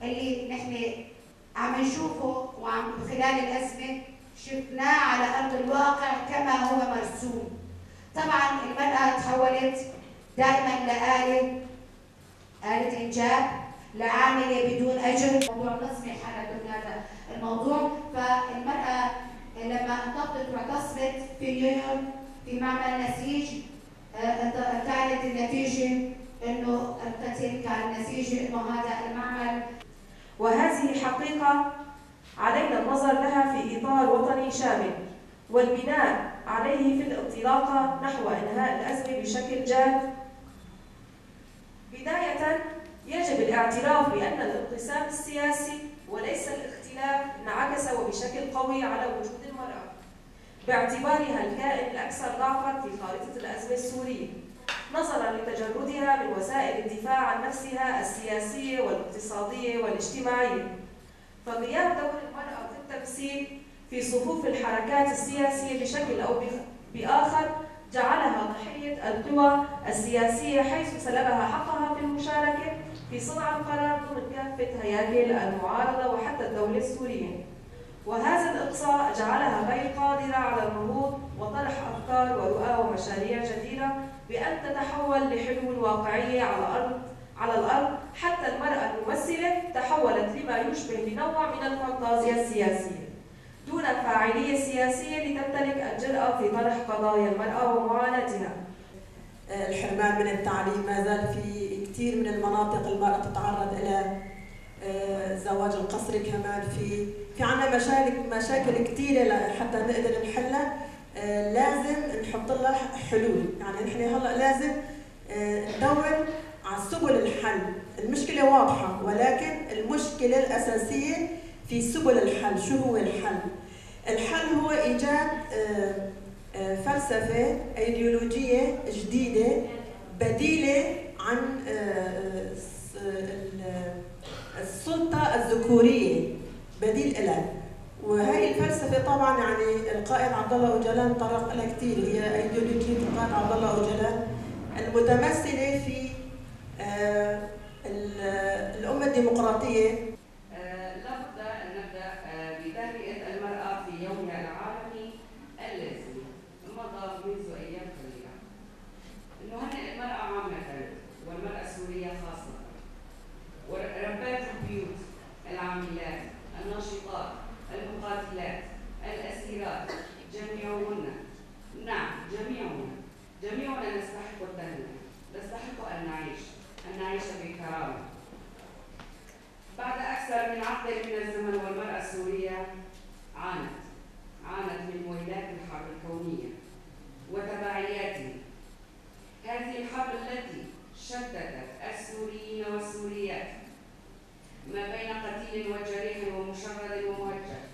اللي نحن عم نشوفه وعم خلال الأزمة شفناه على أرض الواقع كما هو مرسوم. طبعا المرأة تحولت دائما آلة إنجاب، لعاملة بدون أجر. موضوع نصبي حالة ضمن هذا الموضوع. فالمرأة لما انضبطت واعتصمت في نيويورك في معمل نسيج كانت النتيجة انه القتل، كان النتيجة انه هذا المعمل. وهذه حقيقة علينا النظر لها في إطار وطني شامل والبناء عليه في الانطلاقة نحو إنهاء الأزمة بشكل جاد. بداية يجب الاعتراف بأن الانقسام السياسي وليس الاختلاف انعكس وبشكل قوي على وجود المرأة باعتبارها الكائن الأكثر ضعفاً في خارطة الأزمة السورية، نظراً لتجردها من وسائل الدفاع عن نفسها السياسية والاقتصادية والاجتماعية. فغياب دور المرأة في التمثيل في صفوف الحركات السياسية بشكل أو بآخر جعلها ضحية القوى السياسية، حيث سلبها حقها في المشاركة في صنع القرار ضمن كافة هياكل المعارضة وحتى الدولة السورية. وهذا الإقصاء جعلها غير قادرة على النهوض وطرح أفكار ورؤى ومشاريع جديدة بأن تتحول لحلول واقعية على الأرض. حتى المرأة الممثلة تحولت لما يشبه بنوع من الفانتازيا السياسية دون فاعلية سياسية لتمتلك الجرأة في طرح قضايا المرأة ومعاناتها. الحرمان من التعليم ما زال في كثير من المناطق المرأة تتعرض إلى الزواج القسري، كمان في عنا مشاكل كثيرة حتى نقدر نحلها. لازم نحط لها حلول، يعني نحن هلا لازم ندور على سبل الحل. المشكلة واضحة ولكن المشكلة الأساسية في سبل الحل. شو هو الحل؟ الحل هو إيجاد فلسفة أيديولوجية جديدة بديلة عن السلطة الذكورية، بديل لها. وهي الفلسفة طبعا يعني القائد عبد الله أوجلان طرق لها كثير، هي أيديولوجية القائد عبد الله أوجلان المتمثلة في الأمة الديمقراطية. لابد أن نبدأ بتهنئة المرأة في يومها العالمي الذي مضى منذ أيام قليلة. نهنئ المرأة عامة والمرأة السورية خاصة، وربات البيوت، العاملات، الناشطات، المقاتلات، الأسيرات، جميعهن، نعم جميعنا نستحق التهنئة، نستحق أن نعيش بكرامة. بعد أكثر من عقد من الزمن والمرأة السورية عانت من ويلات الحرب الكونية وتبعياتها. هذه الحرب التي شتتت السوريين والسوريات ما بين قتيل وجريح ومشرد ومهجر